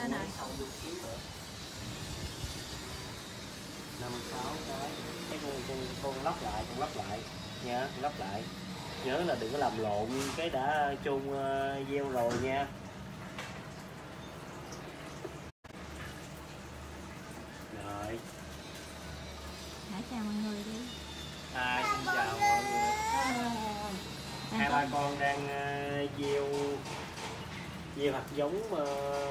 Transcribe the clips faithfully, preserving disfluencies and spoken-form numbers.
lên rồi. năm sáu cái. Cái con con con lắp lại, con lắp lại nha, con lắp lại. Nhớ là đừng có làm lộn cái đã chôn uh, gieo rồi nha. Rồi. Hãy chào mọi người đi. À, xin chào mọi người. Hai ba con đang uh, gieo gieo hạt giống uh,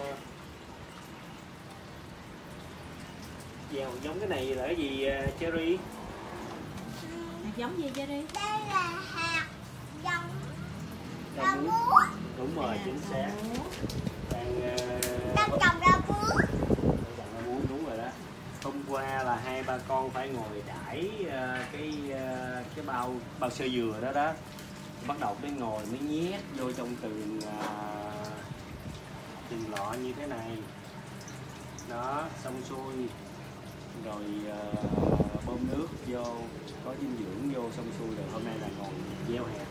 gieo hạt giống. Cái này là cái gì uh, Cherry? Hạt giống gì Cherry? Đây là hạt giống rau muống. Đúng rồi, chính xác. Đang uh, đang trồng rau muống. Trồng rau muống, đúng rồi đó. Hôm qua là hai ba con phải ngồi đãi uh, cái uh, cái bao bao sơ dừa đó đó. Bắt đầu mới ngồi mới nhét vô trong từng uh, từng lọ như thế này. Đó, xong xuôi rồi uh, bơm nước vô, có dinh dưỡng vô xong xuôi rồi hôm nay là ngồi gieo hạt.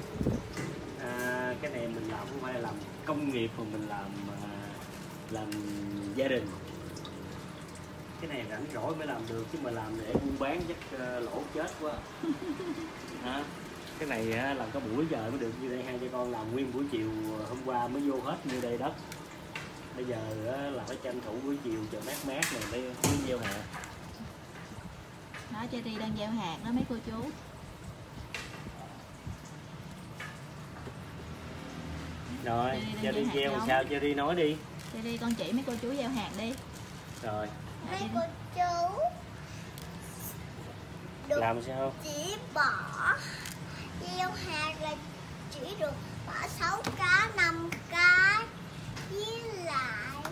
À, cái này mình làm không phải là làm công nghiệp mà mình làm uh, làm gia đình. Cái này rảnh rỗi mới làm được chứ mà làm để buôn bán chắc uh, lỗ chết quá. À, cái này uh, làm có buổi giờ mới được như đây. Hai cha con làm nguyên buổi chiều hôm qua mới vô hết như đây đất. Bây giờ uh, là phải tranh thủ buổi chiều trời mát mát này mới, mới gieo hạt. Đó, Cherry đang gieo hạt đó mấy cô chú. Rồi, Cherry gieo làm sao? Cherry nói đi. Cherry con chỉ mấy cô chú gieo hạt đi. Rồi. Mấy cô chú được Làm sao? chỉ bỏ gieo hạt là chỉ được bỏ sáu cái, năm cái với lại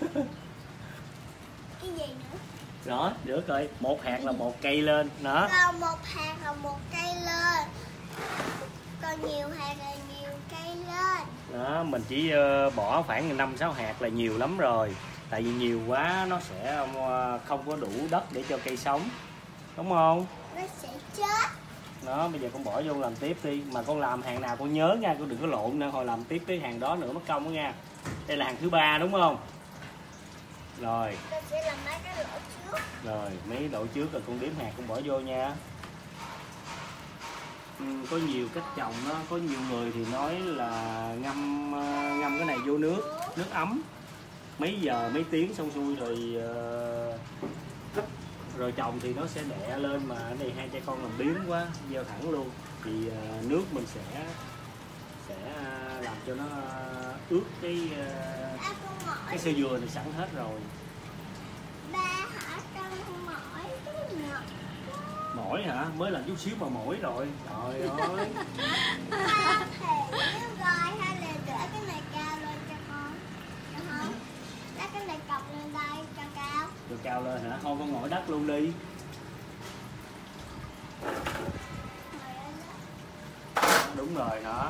cái gì nữa? Đó, được rồi. Một hạt là một cây lên. Đó. Còn một hạt là một cây lên. Còn nhiều hạt là nhiều cây lên. Đó, mình chỉ bỏ khoảng năm sáu hạt là nhiều lắm rồi. Tại vì nhiều quá nó sẽ không có đủ đất để cho cây sống. Đúng không? Nó sẽ chết. Đó, bây giờ con bỏ vô làm tiếp đi. Mà con làm hàng nào con nhớ nha, con đừng có lộn nữa. Hồi làm tiếp cái hàng đó nữa mất công đó nha. Đây là hàng thứ ba đúng không? Rồi. Con sẽ làm mấy cái lỗ trước. Rồi, mấy lỗ trước rồi con đếm hạt con bỏ vô nha. Ừ, có nhiều cách trồng đó, có nhiều người thì nói là ngâm ngâm cái này vô nước, nước ấm mấy giờ mấy tiếng xong xuôi rồi uh, rồi trồng thì nó sẽ đẻ lên. Mà ở đây hai cha con làm biếng quá, gieo thẳng luôn thì uh, nước mình sẽ sẽ uh, làm cho nó ướt cái uh, À, cái sơ dừa thì sẵn hết rồi. Ba hả? Con mỏi cái ngọt. Mỏi hả? Mới làm chút xíu mà mỏi rồi. Trời ơi. Ba thì rồi hay là để cái này cao lên cho con. Được không? Để cái này cọc lên đây cho cao. Được cao lên hả? Thôi con ngồi đất luôn đi. Đúng rồi đó.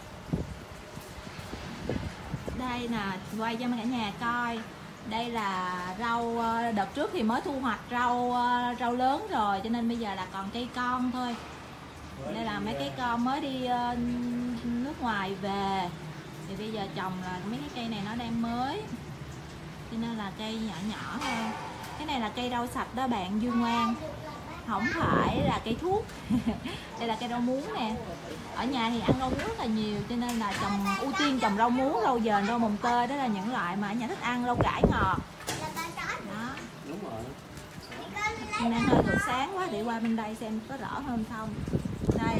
Đây nè, quay cho cả nhà coi. Đây là rau, đợt trước thì mới thu hoạch rau rau lớn rồi cho nên bây giờ là còn cây con thôi. Đây là mấy cái con mới đi nước ngoài về. Thì bây giờ trồng là mấy cái cây này nó đang mới. Cho nên là cây nhỏ nhỏ thôi. Cái này là cây rau sạch đó bạn Dương Ngoan. Không phải là cây thuốc. Đây là cây rau muống nè. Ở nhà thì ăn rau muống rất là nhiều cho nên là trồng ưu tiên trồng rau muống, rau dền, rau mồng tơi. Đó là những loại mà ở nhà thích ăn, rau cải ngọt. Đó. Đúng rồi. Hôm nay hơi ngược sáng quá, để qua bên đây xem có rõ hơn không. Đây.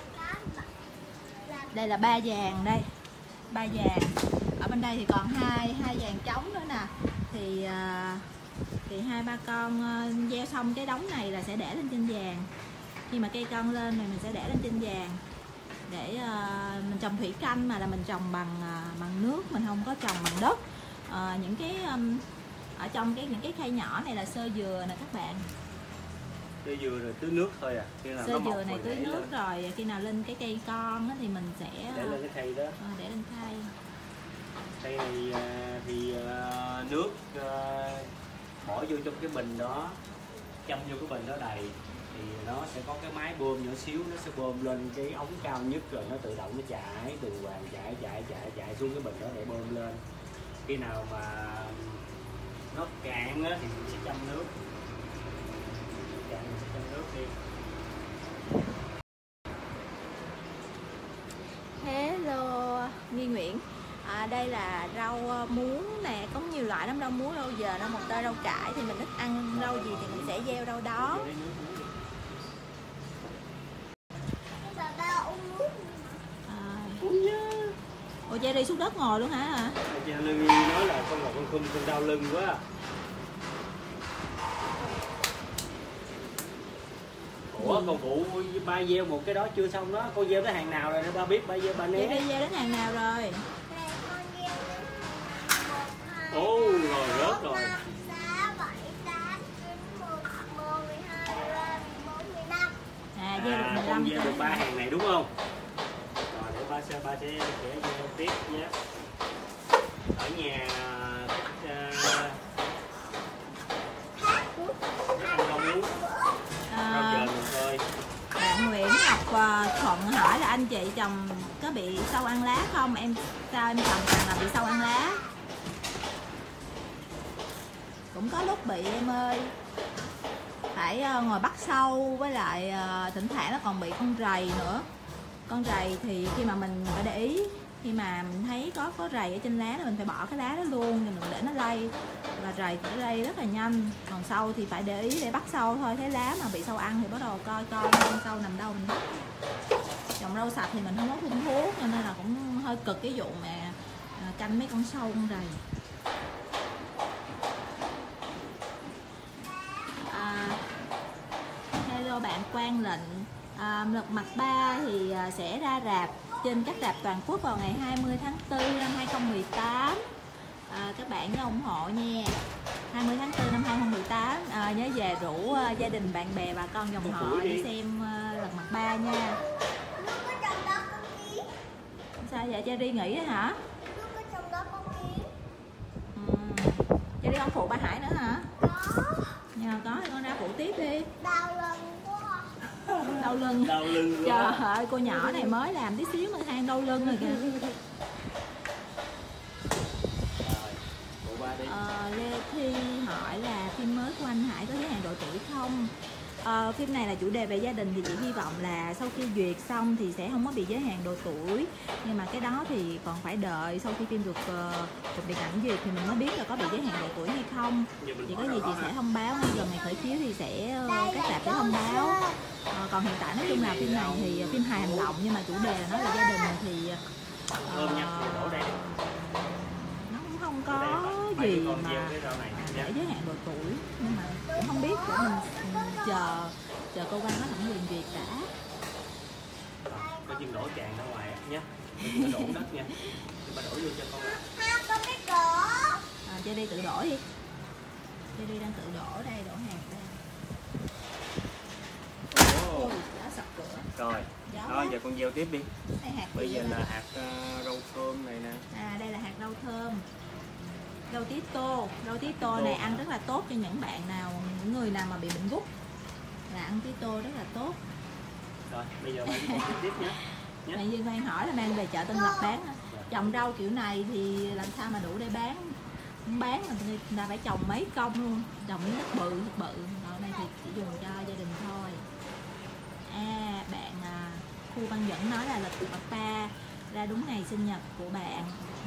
Đây là ba vàng đây. Ba vàng. Ở bên đây thì còn hai hai vàng trống nữa nè. Thì thì hai ba con gieo xong cái đống này là sẽ để lên trên vàng. Khi mà cây con lên thì mình sẽ để lên trên vàng để uh, mình trồng thủy canh mà là mình trồng bằng uh, bằng nước, mình không có trồng bằng đất. Uh, những cái um, ở trong cái những cái khay nhỏ này là sơ dừa nè các bạn. Sơ dừa rồi tưới nước thôi à. Khi nào Sơ nó mọc dừa này tưới nước lên. Rồi khi nào lên cái cây con thì mình sẽ để lên cái khay đó. Uh, để lên khay. Cây này uh, thì uh, nước uh, bỏ vô trong cái bình đó, châm vô cái bình đó đầy thì nó sẽ có cái máy bơm nhỏ xíu, nó sẽ bơm lên cái ống cao nhất rồi nó tự động nó chạy từ hoàng chạy chạy chạy chạy xuống cái bình đó để bơm lên. khi nào mà nó cạn á, thì mình sẽ châm nước, cạn mình sẽ châm nước đi. Hello Nghi Nguyễn. À, đây là rau muống nè, có nhiều loại lắm, rau muống, rau dền, rau mồng tơi, rau cải, thì mình thích ăn rau gì thì mình sẽ gieo rau đó. Bà ba uống nước. À, Uống chứ. ủa Che đi xuống đất ngồi luôn hả hả? Chị Lương nói là con là con khum con đau lưng quá. Ủa còn vụ ba gieo một cái đó chưa xong đó, cô gieo tới hàng nào rồi để ba biết, ba gieo ba né. Che đi gieo đến hàng nào rồi? Nè, con gieo đến một, hai, Ồ rồi rớt rồi. năm, sáu, bảy, tám, chín, mười, mười, mười hai, mười ba, mười bốn, mười lăm. À, gieo được À, mười con lăm gieo được cái. ba hàng này đúng không? Rồi để ba sẽ ba sẽ sẽ gieo tiếp nhé. Ở nhà thích uh, ăn rau muống, rau À, dền mình thôi. bạn Nguyễn Ngọc uh, Thuận hỏi là anh chị trồng có bị sâu ăn lá không? Em sao em trồng toàn là bị sâu ăn lá. Cũng có lúc bị em ơi. Phải uh, ngồi bắt sâu, với lại uh, thỉnh thoảng nó còn bị con rầy nữa. Con rầy thì khi mà mình phải để ý, khi mà mình thấy có có rầy ở trên lá thì mình phải bỏ cái lá đó luôn, rồi mình để nó lây, và rầy thì nó lây rất là nhanh. Còn sâu thì phải để ý để bắt sâu thôi. Thấy lá mà bị sâu ăn thì bắt đầu coi coi con sâu nằm đâu mình bắt. Trồng rau sạch thì mình không có phun thuốc, cho nên là cũng hơi cực cái vụ mà à, canh mấy con sâu con rầy. À, hello bạn Quang Lệnh. À, Lật Mặt ba thì à, sẽ ra rạp trên các rạp toàn quốc vào ngày hai mươi tháng tư năm hai không một tám. À, các bạn nhớ ủng hộ nha. hai mươi tháng tư năm hai không một tám, à, nhớ về rủ uh, gia đình bạn bè bà con dòng họ đi xem uh, Lật Mặt ba nha. Nước có trong đó con kiến. Sao vậy Cherry nghỉ đó hả? Nước có trong đó con kiến. Ừ. Cherry không phụ ba Hải nữa hả? Có. Nhờ có thì con ra phụ tiếp đi. Đau lưng quá. Đau lưng. Đau lưng Trời quá. ơi, cô nhỏ này mới làm tí xíu mà than đau lưng rồi kìa. Rồi, phụ ba đi. Ờ, Lê Thi hỏi là phim mới của anh Hải có giới hạn độ tuổi không? Ờ, phim này là chủ đề về gia đình thì chị hy vọng là sau khi duyệt xong thì sẽ không có bị giới hạn độ tuổi, nhưng mà cái đó thì còn phải đợi sau khi phim được uh, cục điện ảnh duyệt thì mình mới biết là có bị giới hạn độ tuổi hay không. Chỉ có gì chị sẽ thông báo ngay gần ngày khởi chiếu thì sẽ uh, các rạp sẽ thông báo. Ờ, còn hiện tại nói chung là phim này thì phim hài hành động, nhưng mà chủ đề là nói là gia đình thì Thơm nha, uh, đổ đây. nó cũng không có gì mà để giới hạn độ tuổi, nhưng mà cũng không biết, để mình chờ chờ cơ quan có thẩm quyền duyệt đã. Có chừng đổ tràn ra ngoài nhé, đừng đổ đất nha, bà đổ vô cho con. Ha, con biết đổ. À, chơi đi tự đổ đi, chơi đi đang tự đổ đây, đổ hạt đây. Ôi, đã sập cửa. Rồi, đó giờ con gieo tiếp đi. Đây hạt Bây gì giờ vậy là ta? hạt uh, rau thơm này nè. À, đây là hạt rau thơm, rau tí tô. Rau tí tô này ăn rất là tốt cho những bạn nào, những người nào mà bị bệnh gút là ăn tí tô rất là tốt. Rồi, bây giờ bạn con tiếp nhé. Bạn Duyên Phan hỏi là mang về chợ Tân Lập bán. Trồng rau kiểu này thì làm sao mà đủ để bán? Muốn bán là người ta phải trồng mấy công luôn, trồng những đất bự thật bự. Còn này thì chỉ dùng cho gia đình thôi. À, bạn à, Khu Văn Dẫn nói là lịch Mặt ba ra đúng ngày sinh nhật của bạn.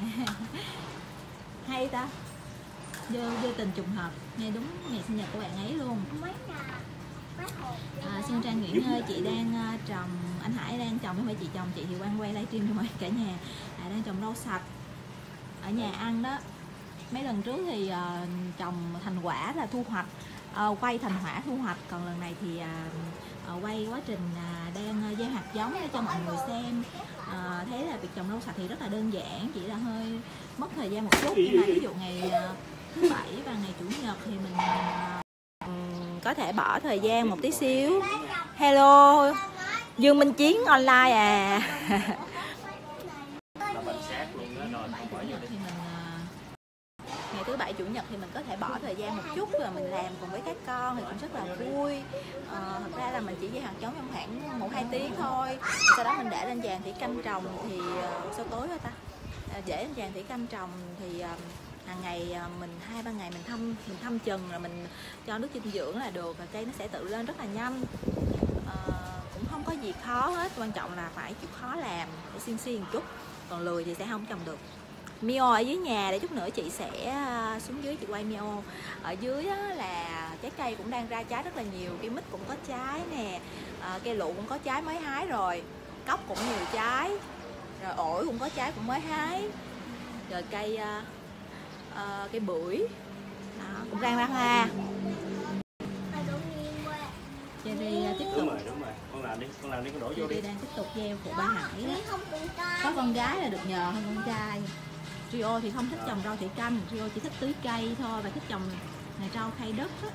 Hay ta, vô vô tình trùng hợp nghe đúng ngày sinh nhật của bạn ấy luôn. Mấy nhà. Mấy hộp. À, Xuân Trang Nguyễn ơi, chị đang uh, trồng, anh Hải đang trồng, không phải chị trồng, chị thì quay quay livestream cho mọi cả nhà. À, đang trồng rau sạch ở nhà ăn đó. Mấy lần trước thì uh, trồng thành quả là thu hoạch, uh, quay thành quả thu hoạch, còn lần này thì uh, uh, quay quá trình uh, đang uh, gieo hạt giống để cho mọi người xem. Uh, thấy là việc trồng rau sạch thì rất là đơn giản, chỉ là hơi mất thời gian một chút, nhưng mà ví dụ ngày uh, thứ bảy và ngày chủ nhật thì mình uh, có thể bỏ thời gian một tí xíu. Hello, Dương Minh Chiến online à. Là bệnh sát luôn đó, rồi Bảy không chủ bỏ vô nhật đi. thì mình à, ngày thứ bảy chủ nhật thì mình có thể bỏ thời gian một chút rồi mình làm cùng với các con thì cũng rất là vui. À, thật ra là mình chỉ gieo hạt giống trong khoảng một hai tiếng thôi, sau đó mình để lên dàn thủy canh trồng thì uh, sau tối thôi ta, à, để lên dàn thủy canh trồng thì uh, hàng ngày mình hai ba ngày mình thăm mình thăm chừng rồi mình cho nước dinh dưỡng là được, rồi cây nó sẽ tự lên rất là nhanh. À, cũng không có gì khó hết, quan trọng là phải chịu khó làm để xiên xiên một chút, còn lười thì sẽ không trồng được. Mio ở dưới nhà, để chút nữa chị sẽ xuống dưới chị quay Mio. Ở dưới là trái cây cũng đang ra trái rất là nhiều, cây mít cũng có trái nè, à, cây lụ cũng có trái mới hái rồi, cóc cũng nhiều trái, rồi ổi cũng có trái cũng mới hái, rồi cây uh, uh, cây bưởi đó, cũng đang ra hoa. Chị đi tiếp tục. Đúng rồi, đúng rồi. Con làm đi, con làm đi, con đổ vô đi. Chị đang tiếp tục gieo của ba Hải đó. Có con gái là được nhờ hơn con trai. Rio thì không thích trồng rau thủy canh, Rio chỉ thích tưới cây thôi và thích trồng này rau khay đất á.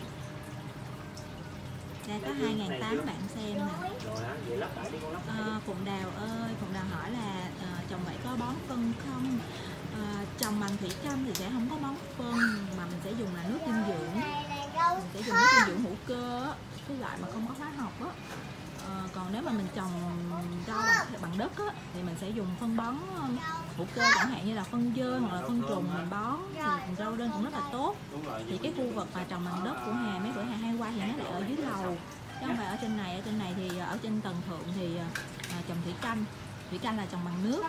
Đây có hai ngàn tám bạn xem nè. Rồi hả? Vậy lắp lại đi con lắp lại. À, Phụng Đào ơi, Phụng Đào hỏi là à, trồng vậy có bón phân không? À, trồng bằng thủy canh thì sẽ không có bón phân, mà mình sẽ dùng là nước dinh dưỡng. Mình sẽ dùng nước dinh dưỡng hữu cơ á, cái loại mà không có hóa học á. À, còn nếu mà mình trồng rau bằng, bằng đất á, thì mình sẽ dùng phân bón hữu cơ, chẳng hạn như là phân dơ hoặc là phân trùng mình bón thì rau lên cũng rất là tốt. Thì cái khu vực mà trồng bằng đất của Hà, mấy bữa Hà hay qua thì nó lại ở dưới lầu, chứ không phải ở trên này. Ở trên này thì ở trên tầng thượng thì à, trồng thủy canh. Thủy canh là trồng bằng nước.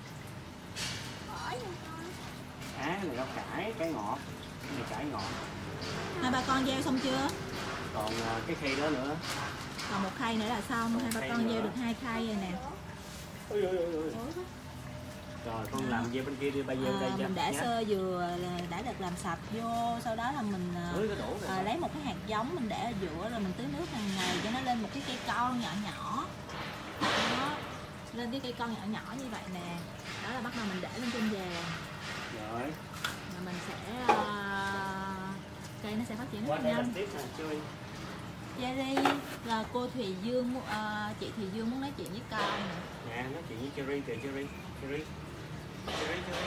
À, này rau cải, cải ngọt, này cải ngọt. Hai ba con gieo xong chưa? Còn cái khay đó nữa. Còn một khay nữa là xong. Hai ba con gieo được hai khay rồi nè. Ôi, ôi, ôi, ôi. Rồi con làm gieo bên kia đi, ba gieo à, đây cho. Mình đã nhá. Sơ dừa là đã được làm sạch vô, sau đó là mình à, lấy một cái hạt giống mình để ở giữa, rồi mình tưới nước hàng ngày cho nó lên một cái cây con nhỏ nhỏ. Đó, lên cái cây con nhỏ nhỏ như vậy nè. Đó là bắt đầu mình để lên trên vàng. Rồi. Rồi mình sẽ uh, cây nó sẽ phát triển rất là nhanh. Cherry là cô Thùy Dương, uh, chị Thùy Dương muốn nói chuyện với con nè. Nè, nói chuyện với Cherry kìa, Cherry, Cherry, Cherry, Cherry.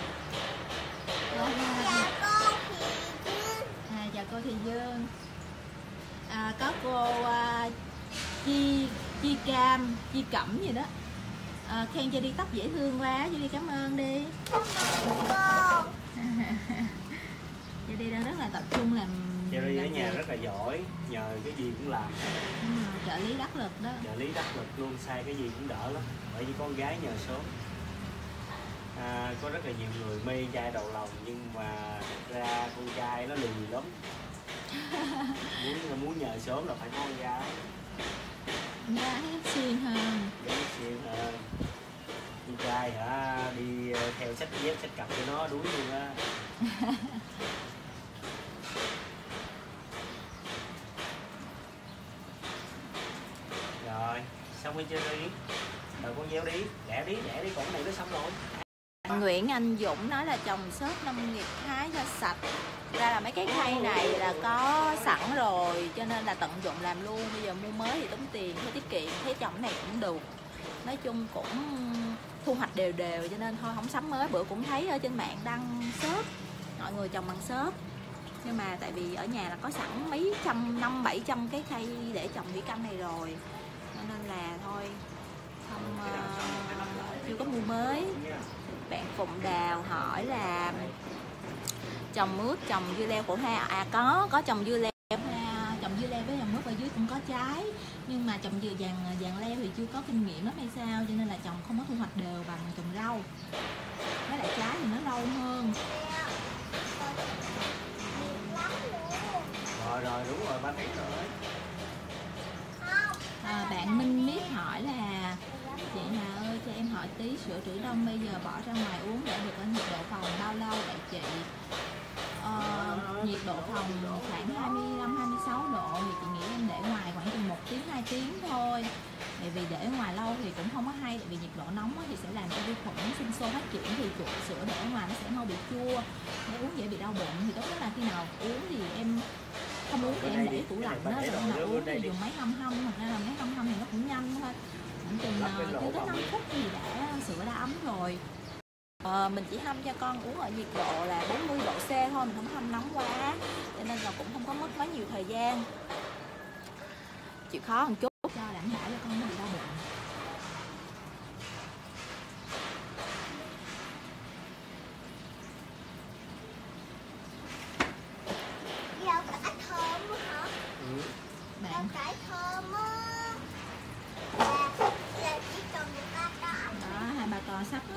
Chào cô Thùy Dương. À, chào cô Thùy Dương. À, có cô uh, Chi Chi Cam, Chi Cẩm gì đó. À, khen Cherry tóc dễ thương quá, Cherry cảm ơn đi. Cherry đang rất là tập trung làm. Cherry ở nhà rất là giỏi, nhờ cái gì cũng làm. Ừ, trợ lý đắc lực đó. Trợ lý đắc lực luôn, sai cái gì cũng đỡ lắm. Bởi vì con gái nhờ sớm. À, có rất là nhiều người mê trai đầu lòng, nhưng mà thật ra con trai nó lì lắm. muốn muốn nhờ sớm là phải có con gái. Gái xuyên hơn. Gái xuyên hơn. Con trai hả, đi theo sách dép sách cặp cho nó đuối luôn á. Rồi, xong rồi chưa đi. Rồi con gieo đi, đẻ đi, đẻ đi, còn cái này nó xong rồi. Nguyễn Anh Dũng nói là trồng xốp nông nghiệp hái cho sạch. Ra là mấy cái khay này là có sẵn rồi, cho nên là tận dụng làm luôn. Bây giờ mua mới thì tốn tiền, thôi tiết kiệm, thấy trồng này cũng được. Nói chung cũng thu hoạch đều đều, cho nên thôi không sắm mới. Bữa cũng thấy ở trên mạng đăng xốp, mọi người trồng bằng xốp. Nhưng mà tại vì ở nhà là có sẵn mấy trăm, năm bảy trăm cái khay để trồng thủy canh này rồi, cho nên là thôi không uh, chưa có mua mới. Bạn Phụng Đào hỏi là trồng mướp, trồng dưa leo của Hoa. À có, có trồng dưa leo Hoa, trồng dưa leo với trồng mướp ở dưới cũng có trái. Nhưng mà trồng dừa vàng vàng leo thì chưa có kinh nghiệm lắm hay sao, cho nên là trồng không có thu hoạch đều bằng trồng rau. Với lại trái thì nó lâu hơn. Rồi rồi, đúng rồi, ba biết rồi. À, bạn Minh Miết hỏi là chị Hà ơi cho em hỏi tí, sữa trữ đông bây giờ bỏ ra ngoài uống để được ở nhiệt độ phòng bao lâu vậy chị? Ờ, nhiệt độ phòng khoảng hai mươi lăm hai mươi sáu độ thì chị nghĩ em để ngoài khoảng chừng một tiếng hai tiếng thôi. Tại vì để ngoài lâu thì cũng không có hay, tại vì nhiệt độ nóng thì sẽ làm cho vi khuẩn sinh sôi phát triển, thì chuột sữa để ở ngoài nó sẽ mau bị chua, nếu uống dễ bị đau bụng. Thì tốt nhất là khi nào uống thì em không uống thì em để tủ lạnh đó, rồi khi nào uống thì dùng máy hâm hâm, hoặc là máy hâm hâm thì nó cũng nhanh thôi. Khoảng chừng chưa tới năm phút thì đã sữa đã ấm rồi. Ờ, mình chỉ hâm cho con uống ở nhiệt độ là bốn mươi độ C thôi, mình không hâm nóng quá, cho nên là cũng không có mất quá nhiều thời gian. Chịu khó một chút cho đảm bảo cho con nó bị đau bụng.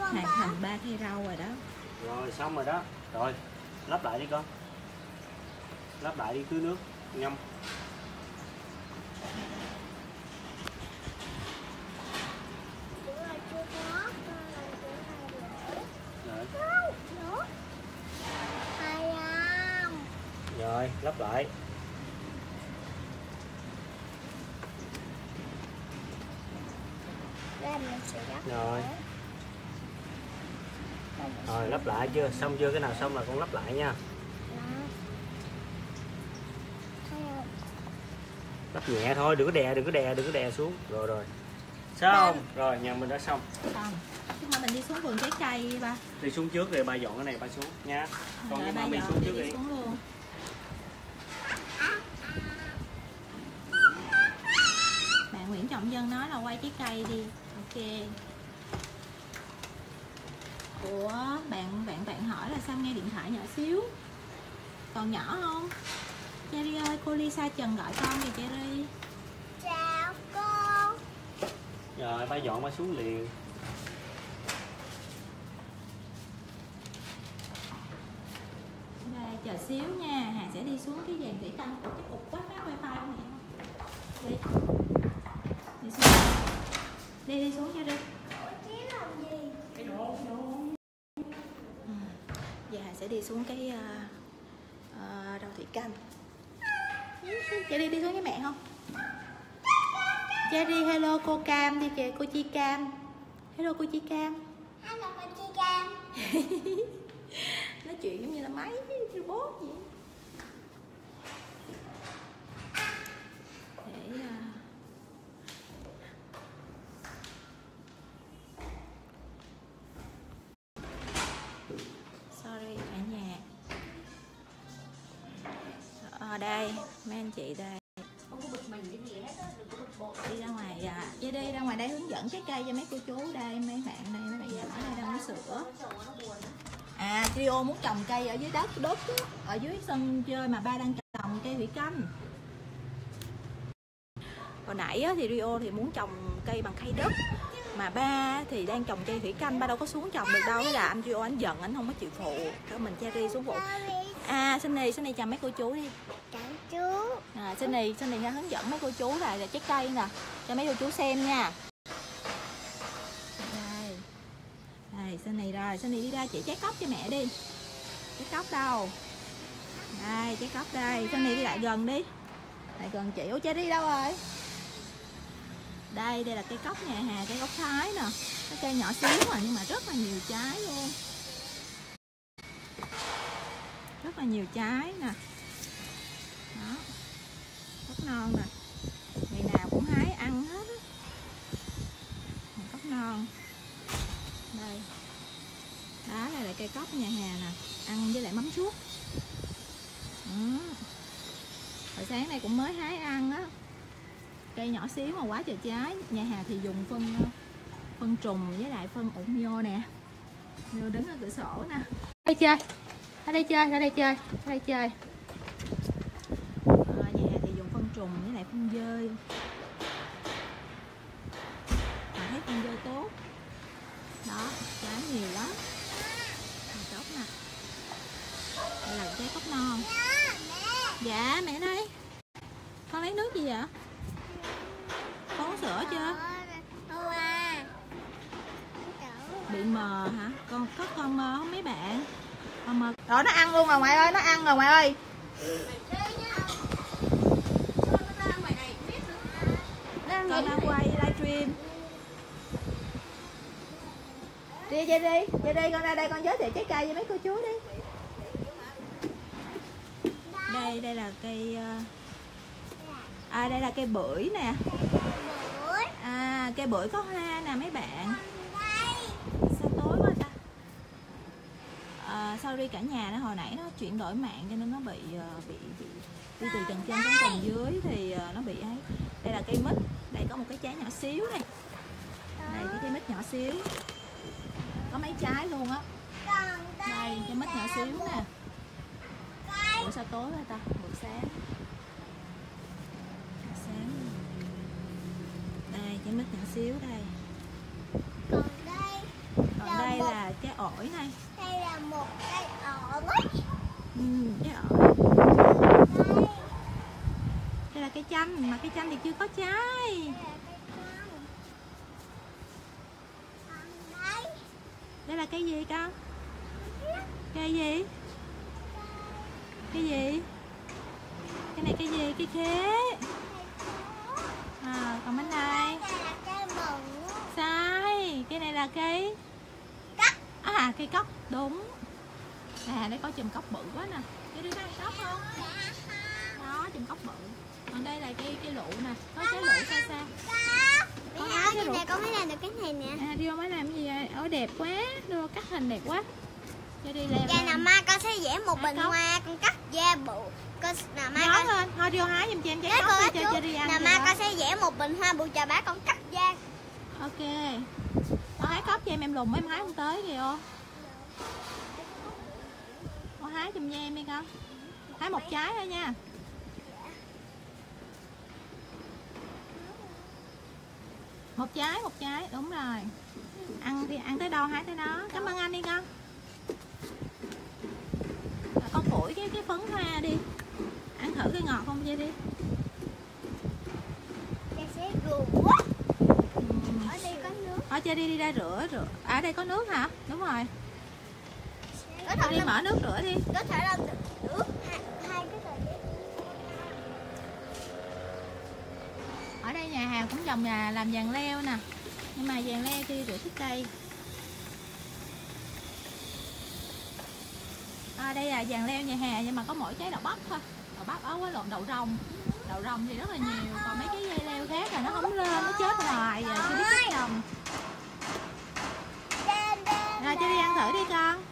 hoàn thành ba cây rau rồi đó. Rồi xong rồi đó. Rồi lắp lại đi con. Lắp lại đi, tưới nước ngâm. Rồi lắp lại. Rồi. Rồi lắp lại chưa? Xong chưa? Cái nào xong là con lắp lại nha. Lắp nhẹ thôi, đừng có đè, đừng có đè, đừng có đè xuống. Rồi rồi. Xong. Rồi nhà mình đã xong. Xong. Chúng ta mình đi xuống vườn trái cây ba. Đi xuống trước rồi ba dọn cái này ba xuống nha. Con Rồi, với ba mami dọn xuống đi, trước đi đi. xuống luôn. Bạn Nguyễn Trọng Dân nói là quay trái cây đi. Ok. Ủa bạn bạn bạn hỏi là sao nghe điện thoại nhỏ xíu. Còn nhỏ không? Cherry ơi, cô Lisa Trần gọi con kìa Cherry. Chào cô. Rồi ba dọn ba xuống liền. Đây chờ xíu nha, Hà sẽ đi xuống cái dàn thủy canh. Cái cục quá phát wifi không vậy? Đi. Đi xuống. Đi đi xuống cho đi. Giờ Hà sẽ đi xuống cái uh, uh, rau thủy canh. Cherry đi xuống với mẹ không? Cherry hello cô Cam đi kìa, cô Chi Cam. Hello cô Chi Cam. Hello cô Chi Cam. Nói chuyện giống như là máy robot vậy. Để uh... sorry cả nhà. Ở đây mấy anh chị đây. Đi ra ngoài à, đi đi ra ngoài đây hướng dẫn trái cây cho mấy cô chú đây, mấy bạn đây, mấy bạn nhỏ đây đang uống sữa. À, Trio muốn trồng cây ở dưới đất đất đó, ở dưới sân chơi mà ba đang trồng cây thủy canh. Hồi nãy á, thì Rio thì muốn trồng cây bằng khay đất, mà ba thì đang trồng cây thủy canh, ba đâu có xuống trồng được đâu, cái là anh Rio anh giận, anh không có chịu phụ, cho mình Cherry xuống phụ. À, Sunny, Sunny chào mấy cô chú đi. Chào chú. À, Sunny, Sunny nha, hướng dẫn mấy cô chú là, là trái cây nè, cho mấy cô chú xem nha. Đây, đây Sunny rồi, Sunny đi ra chỉ trái cóc cho mẹ đi. Trái cóc đâu? Đây, trái cóc đây, Sunny đi lại gần đi. Lại gần chị. Ủa Cherry đâu rồi? Đây, đây là cây cóc nhà Hà, cây cóc Thái nè. Cái cây nhỏ xíu mà nhưng mà rất là nhiều trái luôn. Rất là nhiều trái nè. Đó. Cóc non nè. Ngày nào cũng hái ăn hết á. Cóc non. Đây. Đó này là cây cóc nhà Hà nè. Ăn với lại mắm suốt. Ừ. Hồi sáng nay cũng mới hái ăn á. Cây nhỏ xíu mà quá trời trái. Nhà Hà thì dùng phân phân trùng với lại phân ủng vô nè. Vô đứng ở cửa sổ nè. Đây chơi. Ra đây chơi, ra đây chơi, ra đây chơi. À, nhà Hà thì dùng phân trùng với lại phân dơi. Mà thấy phân dơi tốt. Đó, trái nhiều lắm. Tốt nè. Đây là trái cóc non. Dạ mẹ đây. Con lấy nước gì vậy? Con uống sữa chưa? Bị mờ hả? Con có con mơ không mấy bạn? Con mơ. Rồi nó ăn luôn rồi ngoại ơi, nó ăn rồi ngoại ơi. Con đang quay livestream. Đi chơi đi, chơi đi, con ra đây con giới thiệu trái cây cho mấy cô chú đi. Đây, đây là cây à, đây là cây bưởi nè. À, cây bưởi có hoa nè mấy bạn. Sao tối quá ta? À, sorry cả nhà, nó hồi nãy nó chuyển đổi mạng cho nên nó bị bị bị đi từ tầng trên xuống tầng dưới thì nó bị ấy. Đây là cây mít, đây có một cái trái nhỏ xíu này. Đây cái trái mít nhỏ xíu. Có mấy trái luôn á. Đây trái mít nhỏ xíu nè. Ủa sao tối rồi ta? Buổi sáng. Buổi sáng. Đây trái mít nhỏ xíu đây. Còn đây, Còn đây là một là cái ổi này. đây là một cây ổi. Ừ, cái ổi. Đây, Đây là cây chanh, mà cây chanh thì chưa có trái. đây là cây cam. Còn đây, Đây là cây gì con? Cây gì? Cây gì? Cái này cây gì? Cây khế. À, còn bên này đây là cây mận. sai. Cây này là cây Cóc. à, cây cóc, đúng. À, đây có chùm cóc bự quá nè. Cái đứa có ăn cóc không? Đó, chùm cóc bự. Còn đây là cây cây lụ nè, có trái lụ xa xa. Mẹ ơi, cái này con mới làm được cái này nè. À, Rio mới làm cái gì vậy? Ôi đẹp quá, Rio cắt hình đẹp quá. Cho đi leo Dạ nào lên. mai con sẽ vẽ một Hái bình cóc. hoa con cắt da bự. Con nào mai Nhón con lên, thôi Rio hái giùm cho em trái Đấy, cóc con đi ơi, cho chú. cho đi ăn. Nào được mai không? con sẽ vẽ một bình hoa bự cho bác con cắt da. Ok. Con hái cóc cho em, em lùn em hái không tới kìa ô. Con hái giùm cho em đi con. Hái một trái thôi nha. Một trái, một trái, đúng rồi. Ăn thì ăn tới đâu hái tới đó. Cảm ơn anh đi con. À, con phủi cái cái phấn hoa đi. Ăn thử cái ngọt không chơi đi. Con sẽ rửa. Ừm. Ở đây có nước. Thôi chơi đi, đi ra rửa rửa. À, ở đây có nước hả? Đúng rồi. Có Thôi thể đi là mở nước rửa đi. có thể là nước hai, hai cái thời tiết. Ở đây nhà hàng cũng trồng nhà làm vàng leo nè. Nhưng mà vàng leo thì rửa thích cây. À, đây là vàng leo nhà hàng nhưng mà có mỗi trái đậu bắp thôi. Đậu bắp ấu với lộn đậu rồng. Đậu rồng thì rất là nhiều, còn mấy cái dây leo khác là nó không lên, nó chết hoài giờ chưa biết cách trồng. Đen, đen, Rồi cho đi ăn thử đi con.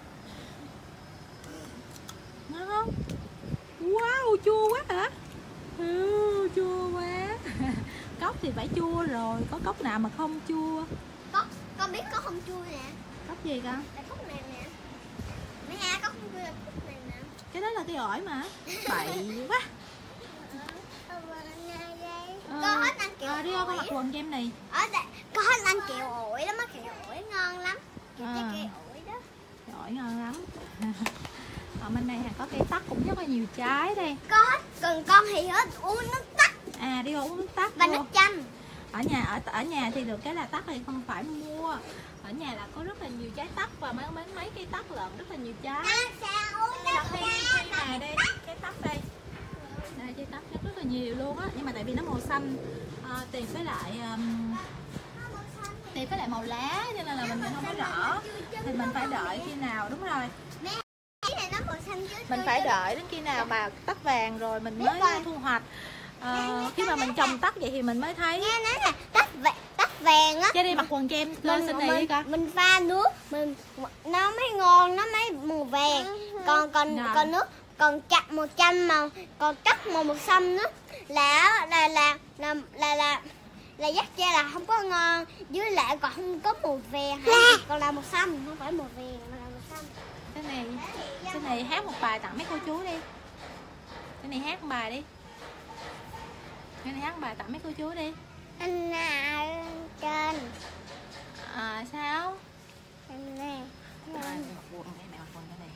Ngon không? Wow, chua quá hả? Ừ, chua quá. Cốc thì phải chua rồi, có cốc nào mà không chua? Có, con biết có không chua nè. Cốc gì con? Là cốc này nè. Mẹ ha, có không chua là cốc này nè. Cái đó là cây ổi mà. Bậy quá. Ờ, đây. Ờ, Con hết ăn kiểu à, Rio con ổi. mặc quần cho em này. Ở đây, con hết ăn kẹo ổi lắm á, kẹo ổi ngon lắm. Kẹo À. trái kẹo ổi đó. Cây ổi ngon lắm. Ở bên đây có cây tắc cũng rất là nhiều trái đây. Con hết, còn con thì hết uống nước tắc À, Rio uống nước tắc và vô. nước chanh. Ở nhà ở ở nhà thì được cái là tắc thì không phải mua. Ở nhà là có rất là nhiều trái tắc và mấy mấy mấy cây tắc lận, rất là nhiều trái. Con sẽ uống nước Cây cây này đây, cái tắc đây. Đây trái tắc rất là nhiều luôn á, nhưng mà tại vì nó màu xanh à, tìm với lại um, tìm với lại màu lá cho nên là mình không có rõ. Thì mình phải đợi khi nào, đúng rồi. Cái này nó màu xanh chứ. Mình phải đợi đến khi nào mà tắc vàng rồi mình mới thu hoạch. Ờ, khi mà mình trồng tắc vậy thì mình mới thấy. Nghe nói là tắc vàng, tắc vàng á. Cho đi mặc quần cho em lên xin này đi mình, con. mình pha nước, mình nó mới ngon, nó mới màu vàng. Còn còn Rồi. còn nước, còn chặt một trăm màu, còn cắt màu màu xanh nữa là là là là là là là dắt ra là không có ngon, với lại còn không có màu vàng, còn là màu xanh, không phải màu vàng mà là màu xanh. Cái này, cái này hát một bài tặng mấy cô chú đi. Cái này hát một bài đi. Cái này hát một bài tặng mấy cô chú đi. Anh là trên, À, sao? anh nè. À, mặc quần đây, mẹ mặc quần cái này.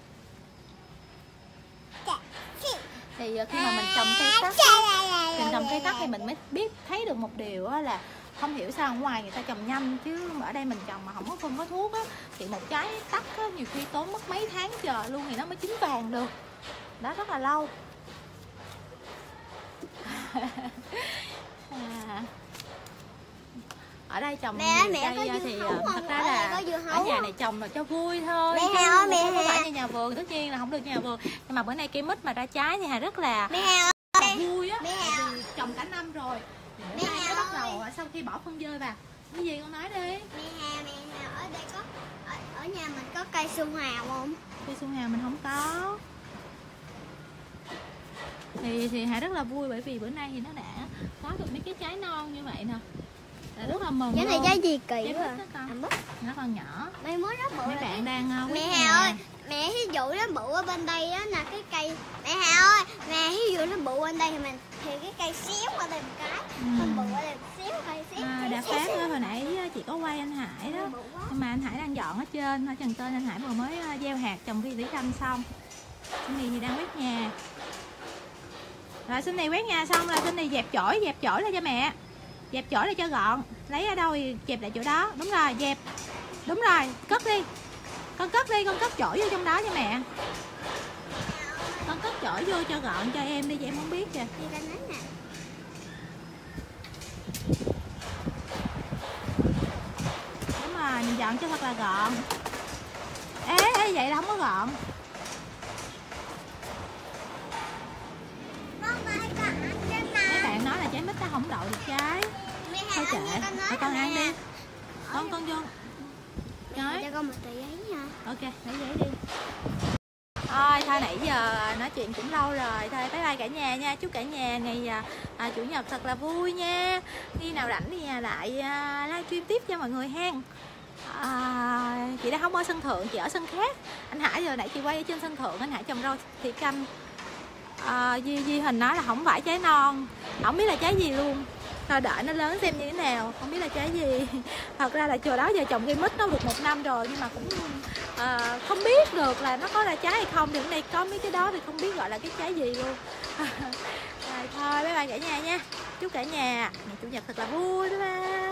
Thì ờ, khi mà mình trồng cây tắc, mình trồng cây tắc thì mình mới biết thấy được một điều á là không hiểu sao ở ngoài người ta trồng nhanh chứ ở đây mình trồng mà không có phun có thuốc á thì một trái tắc á nhiều khi tốn mất mấy tháng trời luôn thì nó mới chín vàng được. Đó rất là lâu. À, ở đây trồng Mẹ, nhiều mẹ có cây dưa thì hấu ờ, không? thật ra Ở đây là có dưa ở hấu nhà không? này trồng là cho vui thôi. Mẹ chứ Hà ơi, mẹ không có Hà. phải như nhà vườn, tất nhiên là không được nhà vườn. Nhưng mà bữa nay cây mít mà ra trái thì Hà rất là Mẹ Hà rất là ơi, vui á, Mẹ tại Hà. vì trồng cả năm rồi. Thì bữa Mẹ nay Hà mới bắt đầu ơi. sau khi bỏ phân dơi vào. Cái gì con nói đi? Mẹ Hà, mẹ Hà, ở đây có ở, ở nhà mình có cây xuân hào không? Cây xuân hào mình không có. Thì thì Hà rất là vui bởi vì bữa nay thì nó đã có được mấy cái trái non như vậy nè. Là rất là mừng Cái này luôn. trái gì Trái kỳ mít quá đó à? con. À, mít. Nó còn nhỏ. Mấy mối rất bự. Mấy là bạn cái- đang uh, Mẹ quét Hà nhà. ơi, mẹ ví dụ nó bự ở bên đây á là cái cây. Mẹ Hà ơi, mẹ ví dụ nó bự bên đây thì mình thì cái cây xéo qua đây một cái, Ừ. không bự ở đây một xíu, cây xéo. À, xíu. nhà khác thôi. Hồi nãy chị có quay anh Hải đó, nhưng mà anh Hải đang dọn ở trên, ở trần tên anh Hải vừa mới gieo hạt trồng cây thủy canh xong. Cindy thì đang quét nhà. Rồi Cindy quét nhà xong là Cindy dẹp chổi, dẹp chổi lại cho mẹ. Dẹp chổi lại cho gọn. Lấy ở đâu thì dẹp lại chỗ đó. Đúng rồi, dẹp. Đúng rồi, cất đi. Con cất đi, con cất chổi vô trong đó cho mẹ. Con cất chổi vô cho gọn cho em đi, cho em không biết kìa. Đúng rồi, mình dọn cho thật là gọn. Ê, ê vậy là không có gọn. Mấy bạn nói là trái mít nó không đậu được trái. Thôi kệ, thôi con ăn đi. Con con vô. Nói. Cho con một tờ giấy nha. Ok, lấy giấy đi. Thôi, thôi nãy giờ nói chuyện cũng lâu rồi. Thôi bye bye cả nhà nha. Chúc cả nhà ngày à, Chủ nhật thật là vui nha. Khi nào rảnh thì lại à, livestream tiếp cho mọi người hen. À, chị đang không ở sân thượng, chị ở sân khác. Anh Hải giờ nãy chị quay ở trên sân thượng, anh Hải trồng rau thủy canh. À, Di, Di Hình nói là không phải trái non, không biết là trái gì luôn. Thôi đợi nó lớn xem như thế nào, không biết là trái gì. Thật ra là chờ đó giờ trồng cây mít nó được một năm rồi, nhưng mà cũng à, không biết được là nó có ra trái hay không. Thì hôm nay có mấy cái đó thì không biết gọi là cái trái gì luôn. Rồi, thôi bye bye cả nhà nha. Chúc cả nhà ngày Chủ nhật thật là vui. Bye bye.